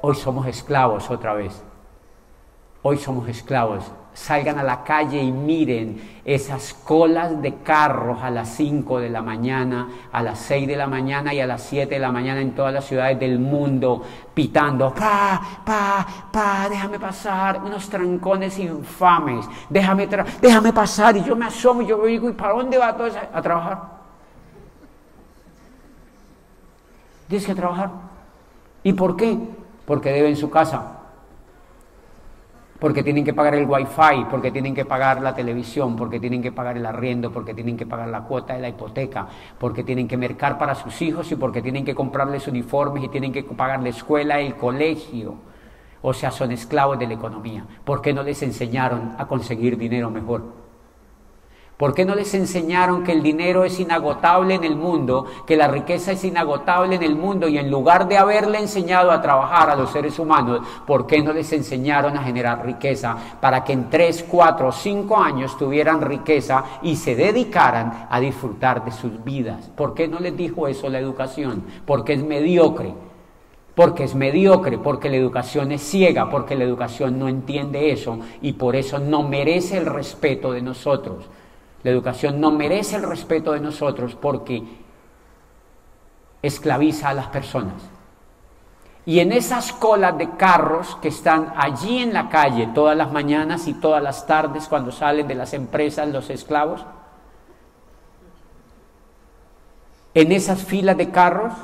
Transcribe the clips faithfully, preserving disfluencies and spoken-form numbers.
Hoy somos esclavos otra vez. Hoy somos esclavos. Salgan a la calle y miren esas colas de carros a las cinco de la mañana, a las seis de la mañana y a las siete de la mañana en todas las ciudades del mundo, pitando, pa, pa, pa, déjame pasar, unos trancones infames, déjame, déjame pasar, y yo me asomo y yo digo, ¿y para dónde va todo eso? A trabajar. Tienes que trabajar. ¿Y por qué? Porque deben su casa. Porque tienen que pagar el wifi, porque tienen que pagar la televisión, porque tienen que pagar el arriendo, porque tienen que pagar la cuota de la hipoteca, porque tienen que mercar para sus hijos y porque tienen que comprarles uniformes y tienen que pagar la escuela, el colegio. O sea, son esclavos de la economía. ¿Por qué no les enseñaron a conseguir dinero mejor? ¿Por qué no les enseñaron que el dinero es inagotable en el mundo, que la riqueza es inagotable en el mundo, y en lugar de haberle enseñado a trabajar a los seres humanos, ¿por qué no les enseñaron a generar riqueza para que en tres, cuatro o cinco años tuvieran riqueza y se dedicaran a disfrutar de sus vidas? ¿Por qué no les dijo eso la educación? Porque es mediocre. Porque es mediocre, porque la educación es ciega, porque la educación no entiende eso y por eso no merece el respeto de nosotros. La educación no merece el respeto de nosotros porque esclaviza a las personas. Y en esas colas de carros que están allí en la calle todas las mañanas y todas las tardes cuando salen de las empresas los esclavos, en esas filas de carros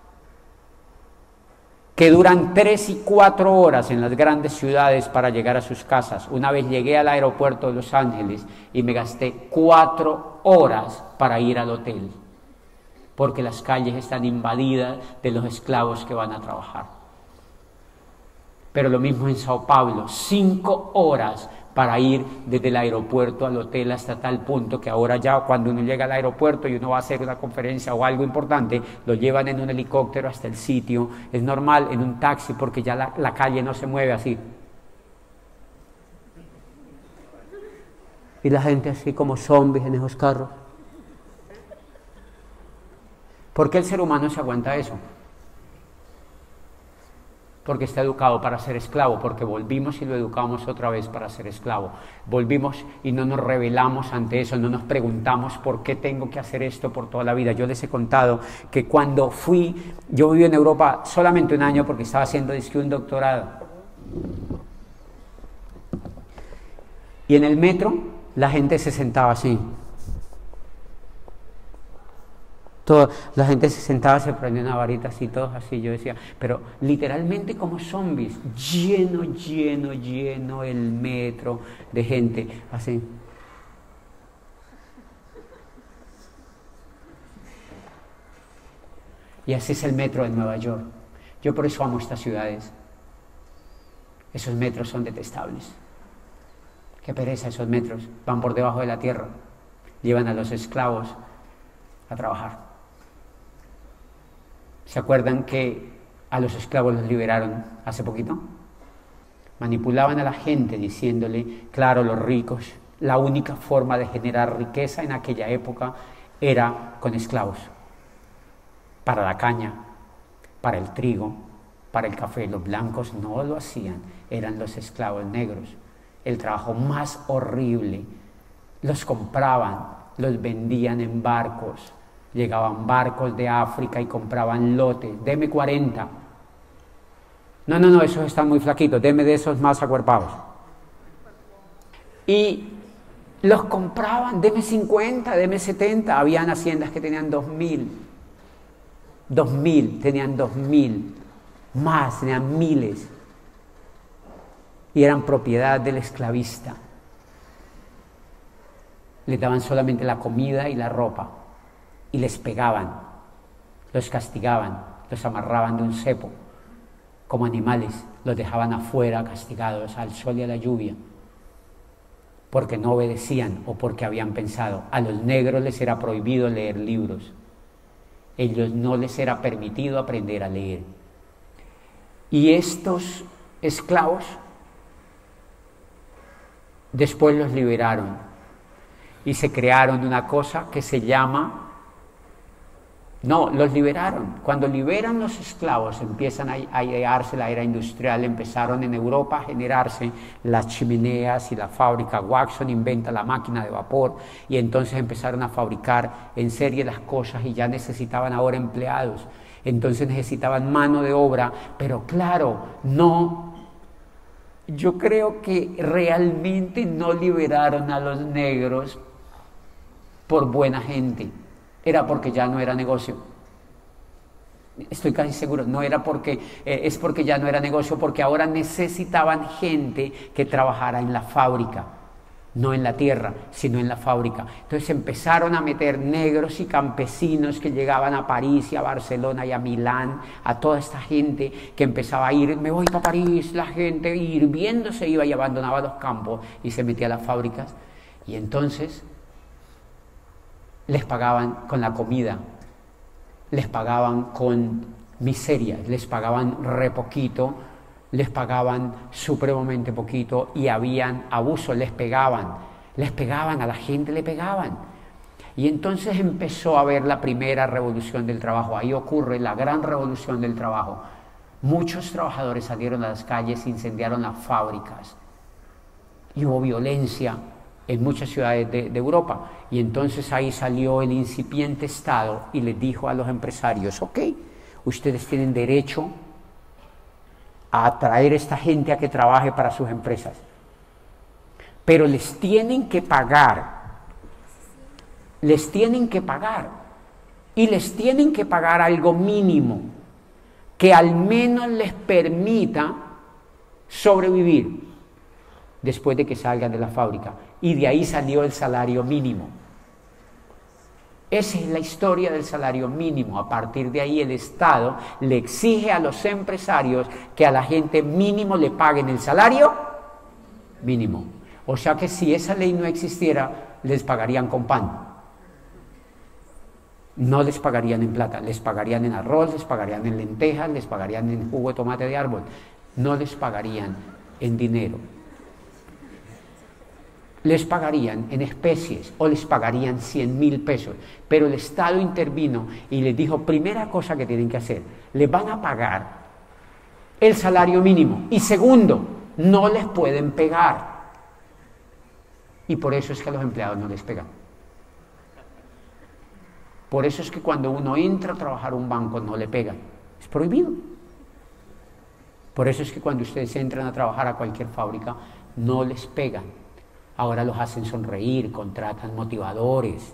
que duran tres y cuatro horas en las grandes ciudades para llegar a sus casas. Una vez llegué al aeropuerto de Los Ángeles y me gasté cuatro horas para ir al hotel, porque las calles están invadidas de los esclavos que van a trabajar. Pero lo mismo en Sao Paulo, cinco horas para ir desde el aeropuerto al hotel, hasta tal punto que ahora ya cuando uno llega al aeropuerto y uno va a hacer una conferencia o algo importante, lo llevan en un helicóptero hasta el sitio. Es normal en un taxi porque ya la, la calle no se mueve así. Y la gente así como zombies en esos carros. ¿Por qué el ser humano se aguanta eso? Porque está educado para ser esclavo, porque volvimos y lo educamos otra vez para ser esclavo. Volvimos y no nos rebelamos ante eso, no nos preguntamos por qué tengo que hacer esto por toda la vida. Yo les he contado que cuando fui, yo viví en Europa solamente un año porque estaba haciendo dizque un doctorado. Y en el metro la gente se sentaba así. Toda, la gente se sentaba, se prendía una varita así, todos así. Yo decía, pero literalmente como zombies, lleno, lleno, lleno el metro de gente, así. Y así es el metro de Nueva York. Yo por eso amo estas ciudades. Esos metros son detestables. Qué pereza esos metros, van por debajo de la tierra, llevan a los esclavos a trabajar. ¿Se acuerdan que a los esclavos los liberaron hace poquito? Manipulaban a la gente diciéndole, claro, los ricos, la única forma de generar riqueza en aquella época era con esclavos. Para la caña, para el trigo, para el café. Los blancos no lo hacían, eran los esclavos negros. El trabajo más horrible. Los compraban, los vendían en barcos. Llegaban barcos de África y compraban lotes. Deme cuarenta. No, no, no, esos están muy flaquitos. Deme de esos más acuerpados. Y los compraban. Deme cincuenta, deme setenta. Habían haciendas que tenían dos mil. Dos mil, tenían dos mil. Más, tenían miles. Y eran propiedad del esclavista. Les daban solamente la comida y la ropa. Y les pegaban, los castigaban, los amarraban de un cepo, como animales, los dejaban afuera castigados al sol y a la lluvia, porque no obedecían o porque habían pensado. A los negros les era prohibido leer libros, ellos no les era permitido aprender a leer. Y estos esclavos después los liberaron y se crearon una cosa que se llama No, los liberaron. Cuando liberan los esclavos, empiezan a, a idearse la era industrial, empezaron en Europa a generarse las chimeneas y la fábrica. Watson inventa la máquina de vapor y entonces empezaron a fabricar en serie las cosas y ya necesitaban ahora empleados. Entonces necesitaban mano de obra, pero claro, no, yo creo que realmente no liberaron a los negros por buena gente. Era porque ya no era negocio. Estoy casi seguro, no era porque, eh, es porque ya no era negocio, porque ahora necesitaban gente que trabajara en la fábrica, no en la tierra, sino en la fábrica. Entonces empezaron a meter negros y campesinos que llegaban a París y a Barcelona y a Milán, a toda esta gente que empezaba a ir, me voy para París, la gente hirviendo se iba y abandonaba los campos y se metía a las fábricas. Y entonces les pagaban con la comida, les pagaban con miseria, les pagaban re poquito, les pagaban supremamente poquito y habían abuso, les pegaban, les pegaban, a la gente le pegaban. Y entonces empezó a haber la primera revolución del trabajo, ahí ocurre la gran revolución del trabajo. Muchos trabajadores salieron a las calles, incendiaron las fábricas y hubo violencia en muchas ciudades de, de Europa, y entonces ahí salió el incipiente Estado y les dijo a los empresarios, ok, ustedes tienen derecho a atraer a esta gente a que trabaje para sus empresas, pero les tienen que pagar, les tienen que pagar, y les tienen que pagar algo mínimo, que al menos les permita sobrevivir después de que salgan de la fábrica. Y de ahí salió el salario mínimo. Esa es la historia del salario mínimo. A partir de ahí el Estado le exige a los empresarios que a la gente mínimo le paguen el salario mínimo. O sea que si esa ley no existiera, les pagarían con pan. No les pagarían en plata, les pagarían en arroz, les pagarían en lentejas, les pagarían en jugo de tomate de árbol. No les pagarían en dinero. Les pagarían en especies o les pagarían cien mil pesos, pero el Estado intervino y les dijo, primera cosa que tienen que hacer, les van a pagar el salario mínimo, y segundo, no les pueden pegar, y por eso es que a los empleados no les pegan. Por eso es que cuando uno entra a trabajar a un banco no le pegan, es prohibido. Por eso es que cuando ustedes entran a trabajar a cualquier fábrica no les pegan. Ahora los hacen sonreír, contratan motivadores.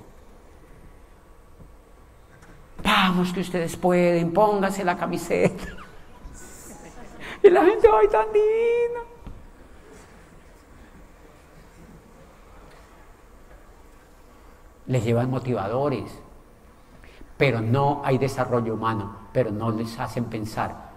Vamos que ustedes pueden, pónganse la camiseta. Y la gente, ¡ay, tan divino! Les llevan motivadores, pero no hay desarrollo humano, pero no les hacen pensar.